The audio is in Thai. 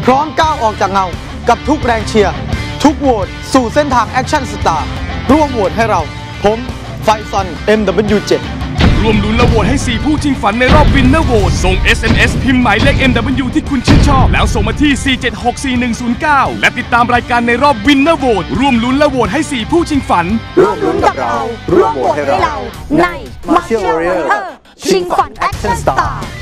พร้อมก้าวออกจากเงากับทุกแรงเชียร์ทุกโหวตสู่เส้นทางแอคชั่นสตาร์ร่วมโหวตให้เราผมไฟซอน MW7 ร่วมลุ้นและโหวตให้4ผู้ชิงฝันในรอบวินเนอร์โหวตส่ง SMS พิมพ์หมายเลข MW ที่คุณชื่นชอบแล้วส่งมาที่ 4764109 และติดตามรายการในรอบวินเนอร์โหวตร่วมลุ้นและโหวตให้4ผู้ชิงฝันร่วมลุ้นกับเราร่วมโหวตให้เราใน Martial Warrior ชิงฝันแอคชั่นสตาร์